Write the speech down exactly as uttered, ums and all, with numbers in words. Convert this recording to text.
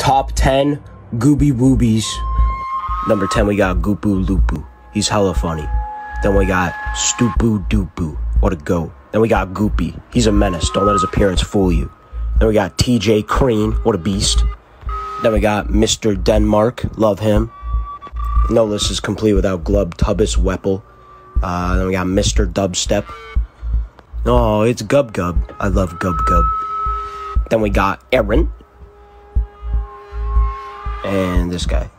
Top ten Goobie Woobies. Number ten, we got Goopoo Loopoo. He's hella funny. Then we got Stoopoo Doopoo. What a goat. Then we got Goopy. He's a menace. Don't let his appearance fool you. Then we got T J Crean. What a beast. Then we got Mister Denmark. Love him. No list is complete without Glub Tubbis Weppel. Uh, then we got Mister Dubstep. Oh, it's Gub Gub. I love Gub Gub. Then we got Aaron. And this guy.